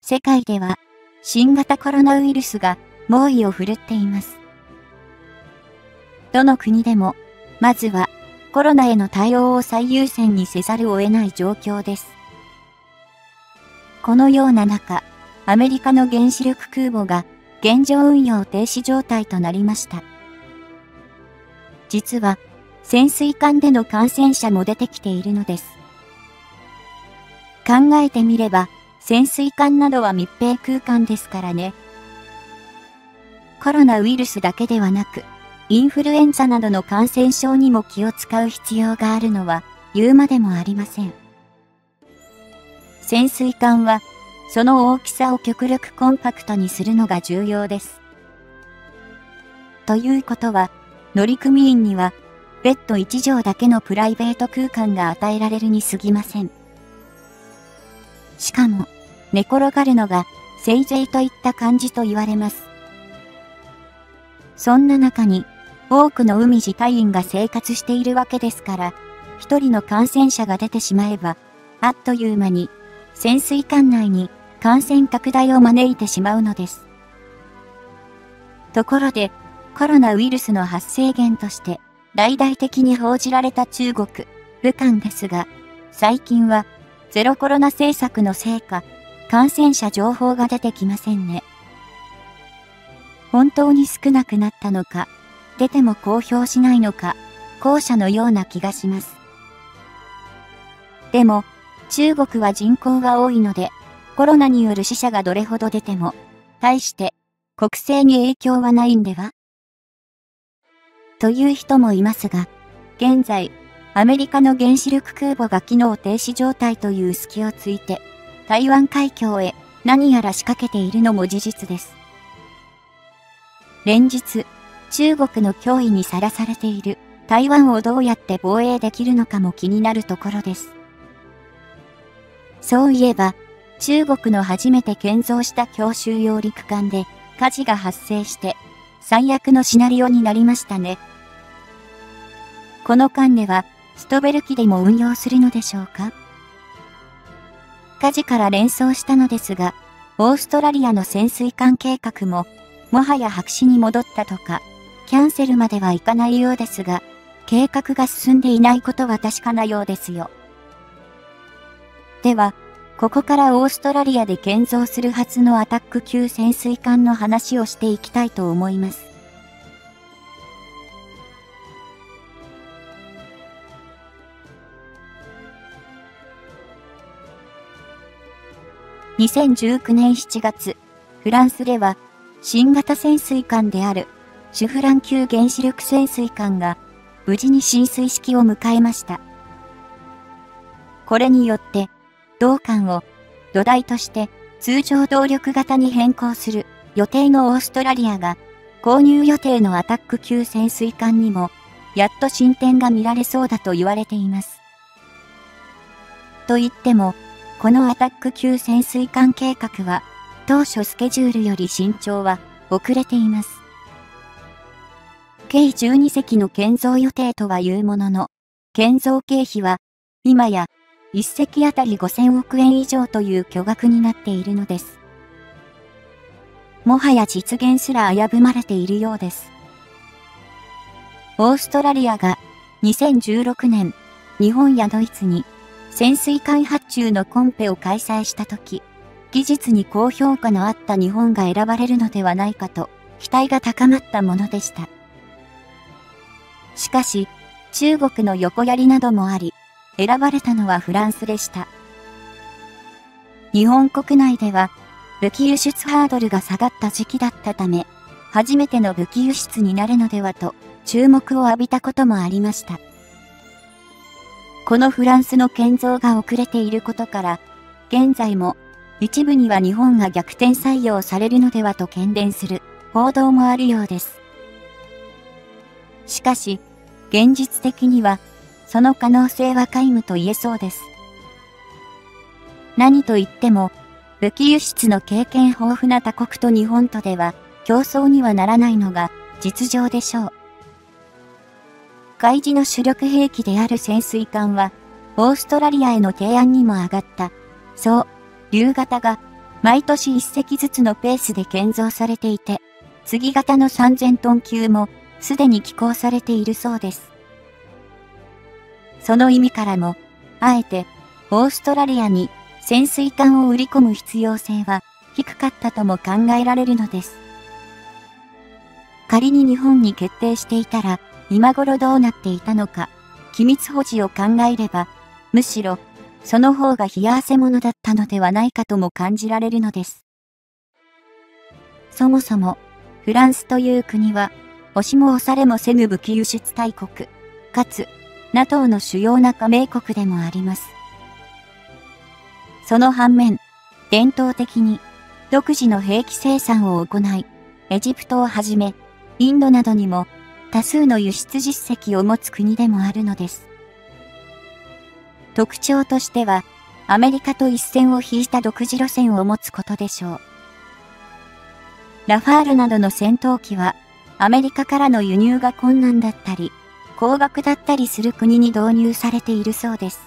世界では新型コロナウイルスが猛威を振るっています。どの国でも、まずはコロナへの対応を最優先にせざるを得ない状況です。このような中、アメリカの原子力空母が現状運用停止状態となりました。実は、潜水艦での感染者も出てきているのです。考えてみれば、潜水艦などは密閉空間ですからね。コロナウイルスだけではなく、インフルエンザなどの感染症にも気を使う必要があるのは言うまでもありません。潜水艦は、その大きさを極力コンパクトにするのが重要です。ということは、乗組員には、ベッド1畳だけのプライベート空間が与えられるに過ぎません。しかも、寝転がるのが、せいぜいといった感じと言われます。そんな中に、多くの海自隊員が生活しているわけですから、一人の感染者が出てしまえば、あっという間に、潜水艦内に感染拡大を招いてしまうのです。ところで、コロナウイルスの発生源として、大々的に報じられた中国、武漢ですが、最近は、ゼロコロナ政策のせいか、感染者情報が出てきませんね。本当に少なくなったのか、出ても公表しないのか、後者のような気がします。でも、中国は人口が多いので、コロナによる死者がどれほど出ても、対して国政に影響はないんでは？という人もいますが、現在、アメリカの原子力空母が機能停止状態という隙をついて、台湾海峡へ何やら仕掛けているのも事実です。連日、中国の脅威にさらされている台湾をどうやって防衛できるのかも気になるところです。そういえば、中国の初めて建造した強襲揚陸艦で火事が発生して、最悪のシナリオになりましたね。この艦では、ストベル機でも運用するのでしょうか？火事から連想したのですが、オーストラリアの潜水艦計画も、もはや白紙に戻ったとか、キャンセルまではいかないようですが、計画が進んでいないことは確かなようですよ。では、ここからオーストラリアで建造するはずのアタック級潜水艦の話をしていきたいと思います。2019年7月、フランスでは、新型潜水艦である、シュフラン級原子力潜水艦が、無事に進水式を迎えました。これによって、同艦を土台として通常動力型に変更する予定のオーストラリアが、購入予定のアタック級潜水艦にも、やっと進展が見られそうだと言われています。と言っても、このアタック級潜水艦計画は、当初スケジュールより進捗は遅れています。計12隻の建造予定とはいうものの、建造経費は、今や、1隻あたり5000億円以上という巨額になっているのです。もはや実現すら危ぶまれているようです。オーストラリアが2016年、日本やドイツに潜水艦発注のコンペを開催したとき、技術に高評価のあった日本が選ばれるのではないかと期待が高まったものでした。しかし、中国の横やりなどもあり、選ばれたのはフランスでした。日本国内では、武器輸出ハードルが下がった時期だったため、初めての武器輸出になるのではと注目を浴びたこともありました。このフランスの建造が遅れていることから、現在も一部には日本が逆転採用されるのではと懸念する報道もあるようです。しかし、現実的には、その可能性は皆無と言えそうです。何と言っても、武器輸出の経験豊富な他国と日本とでは、競争にはならないのが実情でしょう。海自の主力兵器である潜水艦は、オーストラリアへの提案にも上がった、そう、竜型が毎年1隻ずつのペースで建造されていて、次型の3000トン級もすでに寄港されているそうです。その意味からも、あえてオーストラリアに潜水艦を売り込む必要性は低かったとも考えられるのです。仮に日本に決定していたら、今頃どうなっていたのか、機密保持を考えれば、むしろ、その方が冷や汗ものだったのではないかとも感じられるのです。そもそも、フランスという国は、押しも押されもせぬ武器輸出大国、かつ、NATO の主要な加盟国でもあります。その反面、伝統的に、独自の兵器生産を行い、エジプトをはじめ、インドなどにも多数の輸出実績を持つ国でもあるのです。特徴としては、アメリカと一線を引いた独自路線を持つことでしょう。ラファールなどの戦闘機は、アメリカからの輸入が困難だったり、高額だったりする国に導入されているそうです。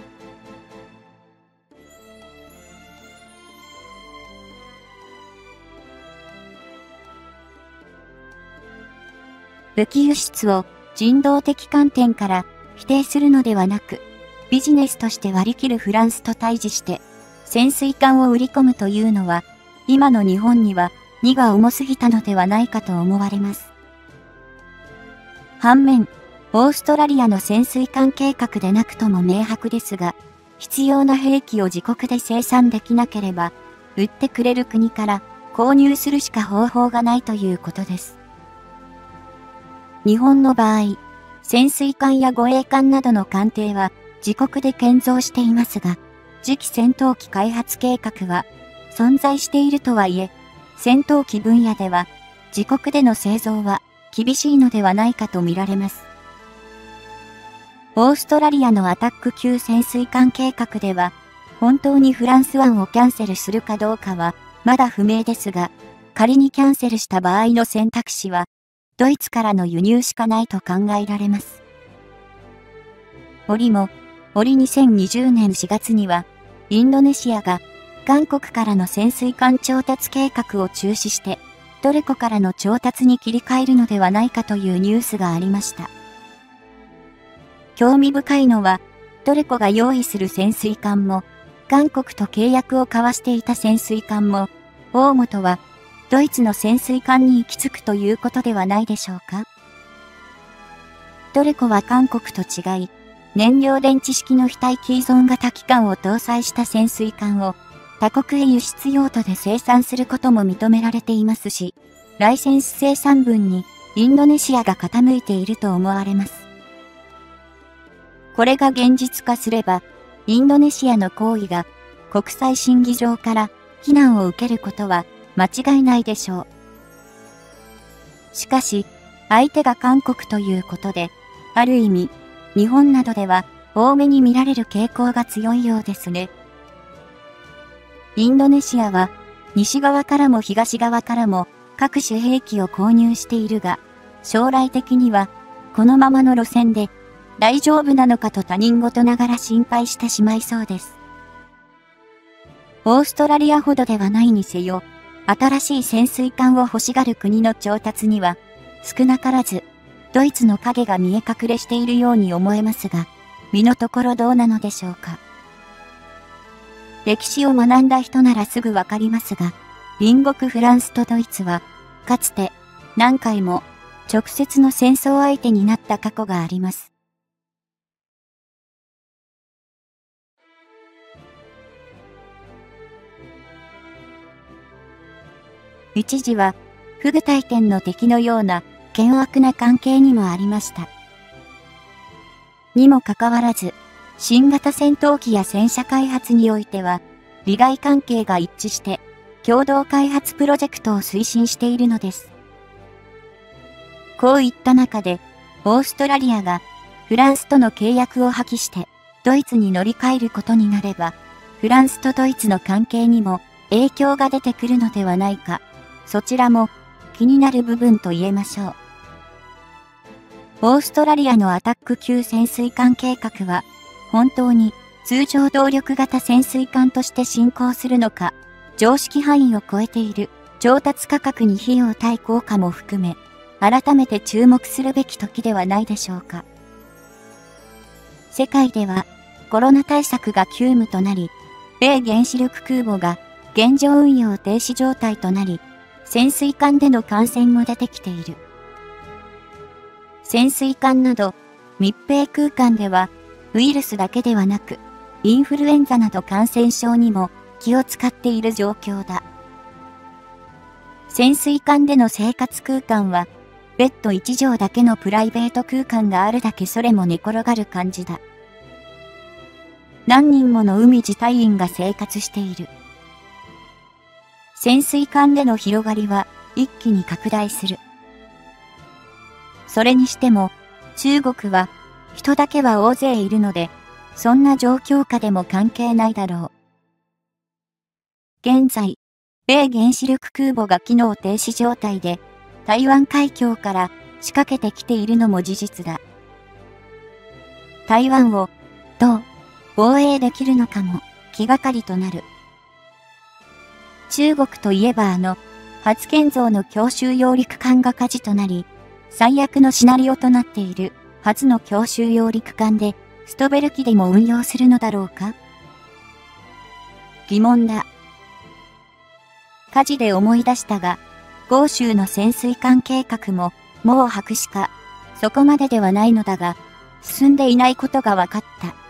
武器輸出を人道的観点から否定するのではなく、ビジネスとして割り切るフランスと対峙して、潜水艦を売り込むというのは、今の日本には荷が重すぎたのではないかと思われます。反面、オーストラリアの潜水艦計画でなくとも明白ですが、必要な兵器を自国で生産できなければ、売ってくれる国から購入するしか方法がないということです。日本の場合、潜水艦や護衛艦などの艦艇は自国で建造していますが、次期戦闘機開発計画は存在しているとはいえ、戦闘機分野では自国での製造は厳しいのではないかと見られます。オーストラリアのアタック級潜水艦計画では、本当にフランス湾をキャンセルするかどうかはまだ不明ですが、仮にキャンセルした場合の選択肢は、ドイツからの輸入しかないと考えられます。折2020年4月には、インドネシアが韓国からの潜水艦調達計画を中止して、トルコからの調達に切り替えるのではないかというニュースがありました。興味深いのは、トルコが用意する潜水艦も、韓国と契約を交わしていた潜水艦も、大元は、ドイツの潜水艦に行き着くということではないでしょうか。トルコは韓国と違い、燃料電池式の非対機依存型機関を搭載した潜水艦を他国へ輸出用途で生産することも認められていますし、ライセンス生産分にインドネシアが傾いていると思われます。これが現実化すれば、インドネシアの行為が国際審議場から非難を受けることは間違いないでしょう。しかし、相手が韓国ということで、ある意味、日本などでは多めに見られる傾向が強いようですね。インドネシアは、西側からも東側からも各種兵器を購入しているが、将来的には、このままの路線で大丈夫なのかと他人事ながら心配してしまいそうです。オーストラリアほどではないにせよ、新しい潜水艦を欲しがる国の調達には、少なからず、ドイツの影が見え隠れしているように思えますが、身のところどうなのでしょうか。歴史を学んだ人ならすぐわかりますが、隣国フランスとドイツは、かつて何回も直接の戦争相手になった過去があります。一時は、不具体点の敵のような険悪な関係にもありました。にもかかわらず、新型戦闘機や戦車開発においては、利害関係が一致して、共同開発プロジェクトを推進しているのです。こういった中で、オーストラリアがフランスとの契約を破棄して、ドイツに乗り換えることになれば、フランスとドイツの関係にも影響が出てくるのではないか。そちらも気になる部分と言えましょう。オーストラリアのアタック級潜水艦計画は、本当に通常動力型潜水艦として進行するのか、 常識範囲を超えている調達価格に費用対効果も含め、改めて注目するべき時ではないでしょうか。世界ではコロナ対策が急務となり、米原子力空母が現状運用停止状態となり、潜水艦での感染も出てきている。潜水艦など密閉空間ではウイルスだけではなく、インフルエンザなど感染症にも気を使っている状況だ。潜水艦での生活空間は、ベッド1畳だけのプライベート空間があるだけそれも寝転がる感じだ。何人もの海自隊員が生活している。潜水艦での広がりは一気に拡大する。それにしても、中国は人だけは大勢いるので、そんな状況下でも関係ないだろう。現在、米原子力空母が機能停止状態で、台湾海峡から仕掛けてきているのも事実だ。台湾をどう防衛できるのかも気がかりとなる。中国といえば初建造の強襲揚陸艦が火事となり、最悪のシナリオとなっている初の強襲揚陸艦でストベル機でも運用するのだろうか？疑問だ。火事で思い出したが、豪州の潜水艦計画ももう白紙か、そこまでではないのだが、進んでいないことが分かった。